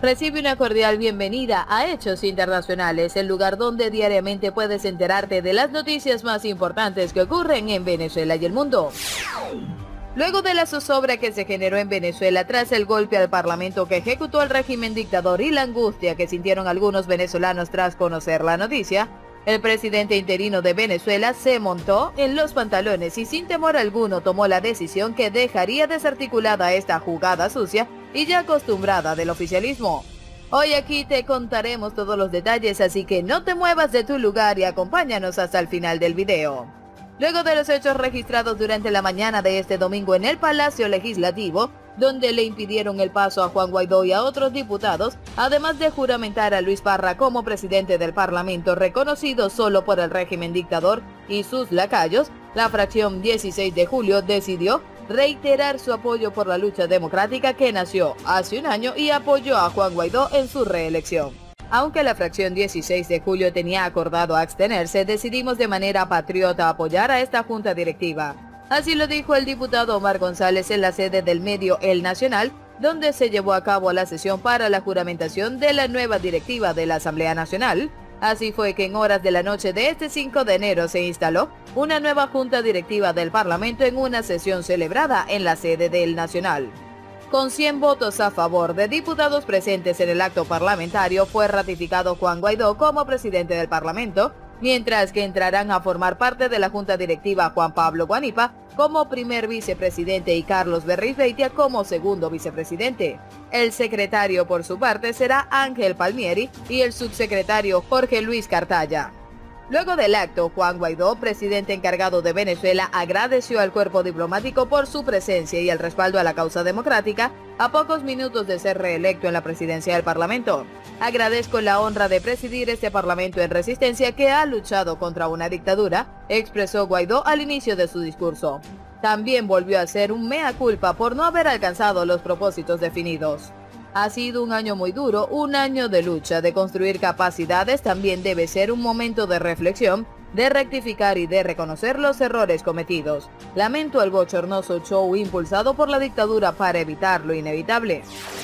Recibe una cordial bienvenida a Hechos Internacionales, el lugar donde diariamente puedes enterarte de las noticias más importantes que ocurren en Venezuela y el mundo. Luego de la zozobra que se generó en Venezuela tras el golpe al parlamento que ejecutó el régimen dictador y la angustia que sintieron algunos venezolanos tras conocer la noticia, el presidente interino de Venezuela se montó en los pantalones y sin temor alguno tomó la decisión que dejaría desarticulada esta jugada sucia y ya acostumbrada del oficialismo. Hoy aquí te contaremos todos los detalles, así que no te muevas de tu lugar y acompáñanos hasta el final del video. Luego de los hechos registrados durante la mañana de este domingo en el Palacio Legislativo, donde le impidieron el paso a Juan Guaidó y a otros diputados, además de juramentar a Luis Parra como presidente del Parlamento reconocido solo por el régimen dictador y sus lacayos, la fracción 16 de julio decidió reiterar su apoyo por la lucha democrática que nació hace un año y apoyó a Juan Guaidó en su reelección. Aunque la fracción 16 de julio tenía acordado abstenerse, decidimos de manera patriota apoyar a esta junta directiva. Así lo dijo el diputado Omar González en la sede del medio El Nacional, donde se llevó a cabo la sesión para la juramentación de la nueva directiva de la Asamblea Nacional. Así fue que en horas de la noche de este 5 de enero se instaló una nueva junta directiva del Parlamento en una sesión celebrada en la sede del Nacional. Con 100 votos a favor de diputados presentes en el acto parlamentario, fue ratificado Juan Guaidó como presidente del Parlamento, mientras que entrarán a formar parte de la junta directiva Juan Pablo Guanipa como primer vicepresidente y Carlos Berrizbeitia como segundo vicepresidente. El secretario, por su parte, será Ángel Palmieri y el subsecretario Jorge Luis Cartaya. Luego del acto, Juan Guaidó, presidente encargado de Venezuela, agradeció al cuerpo diplomático por su presencia y el respaldo a la causa democrática a pocos minutos de ser reelecto en la presidencia del Parlamento. Agradezco la honra de presidir este Parlamento en resistencia que ha luchado contra una dictadura, expresó Guaidó al inicio de su discurso. También volvió a hacer un mea culpa por no haber alcanzado los propósitos definidos. Ha sido un año muy duro, un año de lucha, de construir capacidades. También debe ser un momento de reflexión, de rectificar y de reconocer los errores cometidos. Lamento el bochornoso show impulsado por la dictadura para evitar lo inevitable.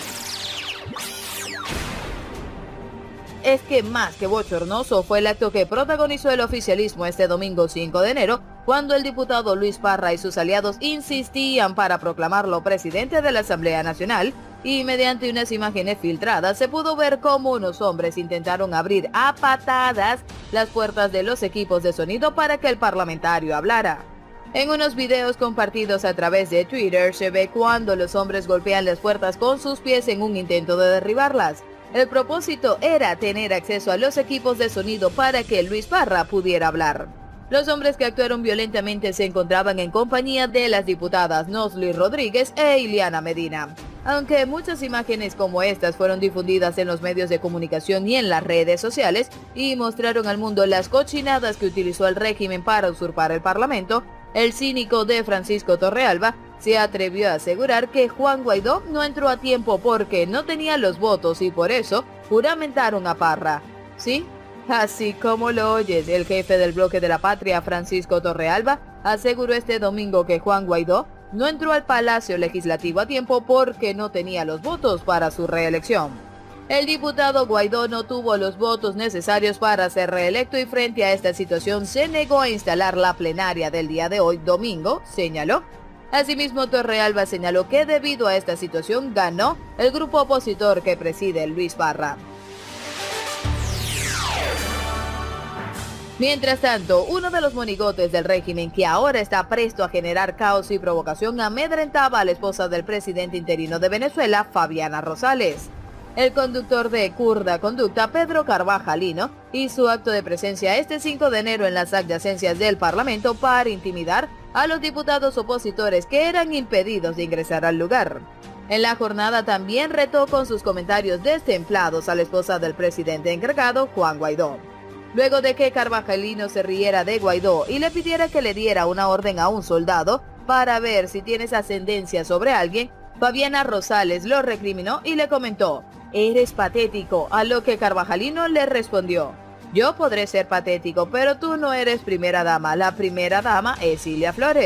Es que más que bochornoso fue el acto que protagonizó el oficialismo este domingo 5 de enero, cuando el diputado Luis Parra y sus aliados insistían para proclamarlo presidente de la Asamblea Nacional, y mediante unas imágenes filtradas se pudo ver cómo unos hombres intentaron abrir a patadas las puertas de los equipos de sonido para que el parlamentario hablara. En unos videos compartidos a través de Twitter se ve cuando los hombres golpean las puertas con sus pies en un intento de derribarlas. El propósito era tener acceso a los equipos de sonido para que Luis Parra pudiera hablar. Los hombres que actuaron violentamente se encontraban en compañía de las diputadas Nosli Rodríguez e Ileana Medina. Aunque muchas imágenes como estas fueron difundidas en los medios de comunicación y en las redes sociales y mostraron al mundo las cochinadas que utilizó el régimen para usurpar el Parlamento, el cínico de Francisco Torrealba se atrevió a asegurar que Juan Guaidó no entró a tiempo porque no tenía los votos y por eso juramentaron a Parra. ¿Sí? Así como lo oyes, el jefe del Bloque de la Patria, Francisco Torrealba, aseguró este domingo que Juan Guaidó no entró al Palacio Legislativo a tiempo porque no tenía los votos para su reelección. El diputado Guaidó no tuvo los votos necesarios para ser reelecto y frente a esta situación se negó a instalar la plenaria del día de hoy, domingo, señaló. Asimismo, Torrealba señaló que debido a esta situación ganó el grupo opositor que preside Luis Parra. Mientras tanto, uno de los monigotes del régimen que ahora está presto a generar caos y provocación amedrentaba a la esposa del presidente interino de Venezuela, Fabiana Rosales. El conductor de Curda Conducta, Pedro Carvajalino, hizo acto de presencia este 5 de enero en las adyacencias del Parlamento para intimidar a los diputados opositores que eran impedidos de ingresar al lugar. En la jornada también retó con sus comentarios destemplados a la esposa del presidente encargado, Juan Guaidó. Luego de que Carvajalino se riera de Guaidó y le pidiera que le diera una orden a un soldado para ver si tienes ascendencia sobre alguien, Fabiana Rosales lo recriminó y le comentó: «Eres patético», a lo que Carvajalino le respondió: «Yo podré ser patético, pero tú no eres primera dama, la primera dama es Cilia Flores».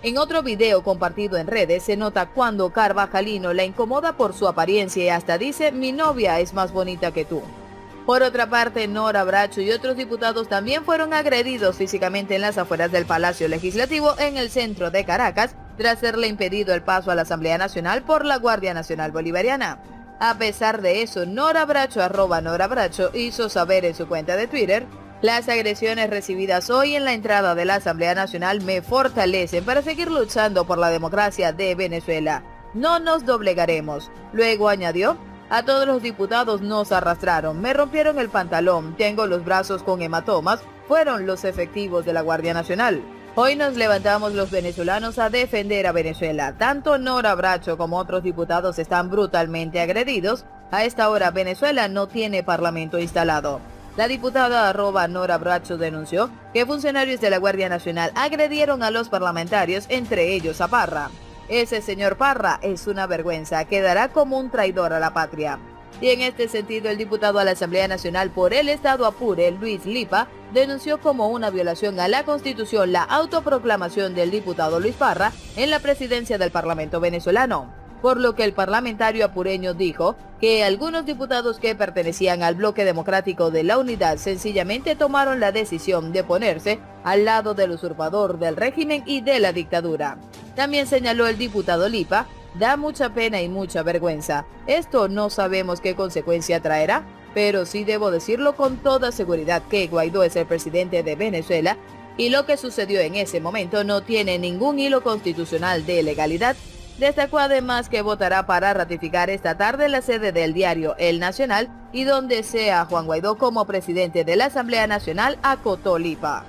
En otro video compartido en redes se nota cuando Carvajalino la incomoda por su apariencia y hasta dice: "Mi novia es más bonita que tú". Por otra parte, Nora Bracho y otros diputados también fueron agredidos físicamente en las afueras del Palacio Legislativo en el centro de Caracas, tras serle impedido el paso a la Asamblea Nacional por la Guardia Nacional Bolivariana. A pesar de eso, Nora Bracho, @Nora Bracho, hizo saber en su cuenta de Twitter: "Las agresiones recibidas hoy en la entrada de la Asamblea Nacional me fortalecen para seguir luchando por la democracia de Venezuela. No nos doblegaremos". Luego añadió: "A todos los diputados nos arrastraron, me rompieron el pantalón, tengo los brazos con hematomas, fueron los efectivos de la Guardia Nacional. Hoy nos levantamos los venezolanos a defender a Venezuela. Tanto Nora Bracho como otros diputados están brutalmente agredidos. A esta hora Venezuela no tiene parlamento instalado". La diputada @Nora Bracho denunció que funcionarios de la Guardia Nacional agredieron a los parlamentarios, entre ellos a Parra. "Ese señor Parra es una vergüenza, quedará como un traidor a la patria". Y en este sentido, el diputado a la Asamblea Nacional por el Estado Apure, Luis Lipa, denunció como una violación a la Constitución la autoproclamación del diputado Luis Parra en la presidencia del Parlamento venezolano, por lo que el parlamentario apureño dijo que algunos diputados que pertenecían al bloque democrático de la Unidad sencillamente tomaron la decisión de ponerse al lado del usurpador del régimen y de la dictadura. También señaló el diputado Lipa: "Da mucha pena y mucha vergüenza. Esto no sabemos qué consecuencia traerá, pero sí debo decirlo con toda seguridad que Guaidó es el presidente de Venezuela y lo que sucedió en ese momento no tiene ningún hilo constitucional de legalidad". Destacó además que votará para ratificar esta tarde en la sede del diario El Nacional y donde sea Juan Guaidó como presidente de la Asamblea Nacional, acotó Lipa.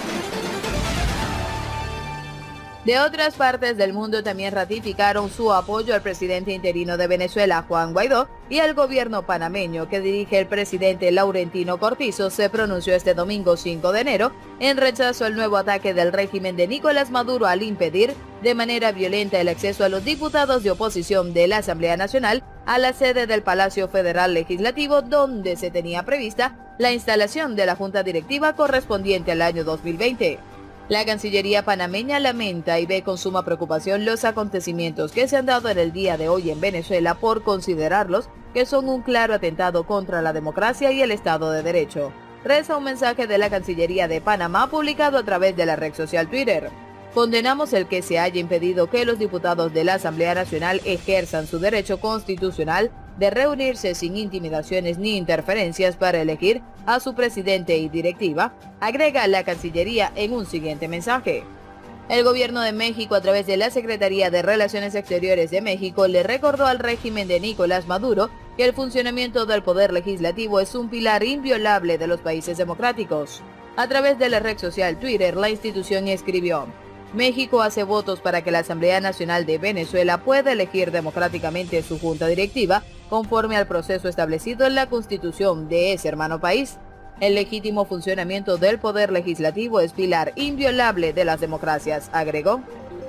De otras partes del mundo también ratificaron su apoyo al presidente interino de Venezuela, Juan Guaidó, y al gobierno panameño que dirige el presidente Laurentino Cortizo se pronunció este domingo 5 de enero en rechazo al nuevo ataque del régimen de Nicolás Maduro al impedir de manera violenta el acceso a los diputados de oposición de la Asamblea Nacional a la sede del Palacio Federal Legislativo, donde se tenía prevista la instalación de la junta directiva correspondiente al año 2020. La Cancillería panameña lamenta y ve con suma preocupación los acontecimientos que se han dado en el día de hoy en Venezuela por considerarlos que son un claro atentado contra la democracia y el Estado de Derecho. Reza un mensaje de la Cancillería de Panamá publicado a través de la red social Twitter. "Condenamos el que se haya impedido que los diputados de la Asamblea Nacional ejerzan su derecho constitucional de reunirse sin intimidaciones ni interferencias para elegir a su presidente y directiva", agrega la Cancillería en un siguiente mensaje. El gobierno de México, a través de la Secretaría de Relaciones Exteriores de México, le recordó al régimen de Nicolás Maduro que el funcionamiento del poder legislativo es un pilar inviolable de los países democráticos. A través de la red social Twitter, la institución escribió: "México hace votos para que la Asamblea Nacional de Venezuela pueda elegir democráticamente su junta directiva conforme al proceso establecido en la Constitución de ese hermano país. El legítimo funcionamiento del poder legislativo es pilar inviolable de las democracias", agregó.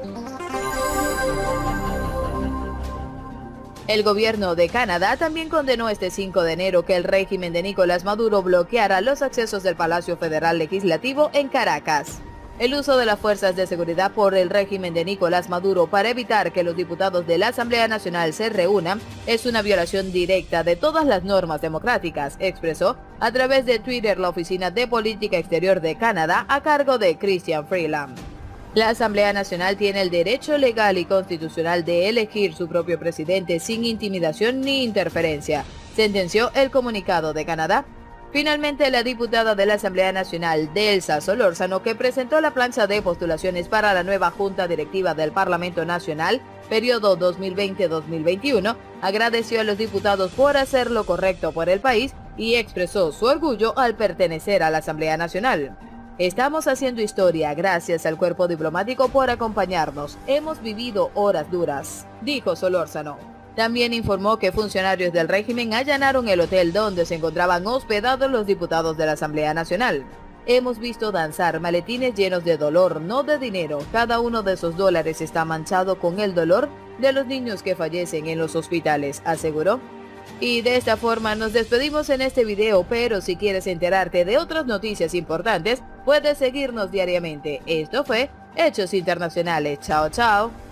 El gobierno de Canadá también condenó este 5 de enero que el régimen de Nicolás Maduro bloqueara los accesos del Palacio Federal Legislativo en Caracas. El uso de las fuerzas de seguridad por el régimen de Nicolás Maduro para evitar que los diputados de la Asamblea Nacional se reúnan es una violación directa de todas las normas democráticas, expresó a través de Twitter la Oficina de Política Exterior de Canadá a cargo de Christian Freeland. La Asamblea Nacional tiene el derecho legal y constitucional de elegir su propio presidente sin intimidación ni interferencia, sentenció el comunicado de Canadá. Finalmente, la diputada de la Asamblea Nacional, Delsa Solórzano, que presentó la plancha de postulaciones para la nueva Junta Directiva del Parlamento Nacional, periodo 2020-2021, agradeció a los diputados por hacer lo correcto por el país y expresó su orgullo al pertenecer a la Asamblea Nacional. "Estamos haciendo historia, gracias al cuerpo diplomático por acompañarnos. Hemos vivido horas duras", dijo Solórzano. También informó que funcionarios del régimen allanaron el hotel donde se encontraban hospedados los diputados de la Asamblea Nacional. "Hemos visto danzar maletines llenos de dolor, no de dinero. Cada uno de esos dólares está manchado con el dolor de los niños que fallecen en los hospitales", aseguró. Y de esta forma nos despedimos en este video, pero si quieres enterarte de otras noticias importantes, puedes seguirnos diariamente. Esto fue Hechos Internacionales. Chao, chao.